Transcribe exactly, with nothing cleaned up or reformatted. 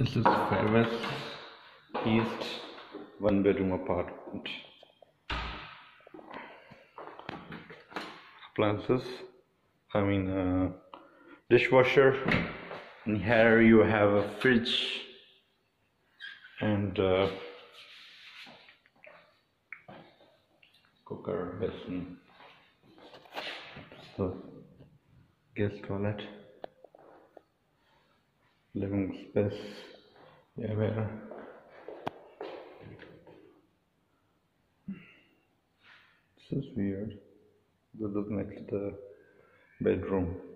This is Fairways East one bedroom apartment. Appliances, I mean uh, dishwasher, and here you have a fridge and uh, cooker, basin, so guest toilet, living space. Yeah, where this is weird. This is next to the bedroom.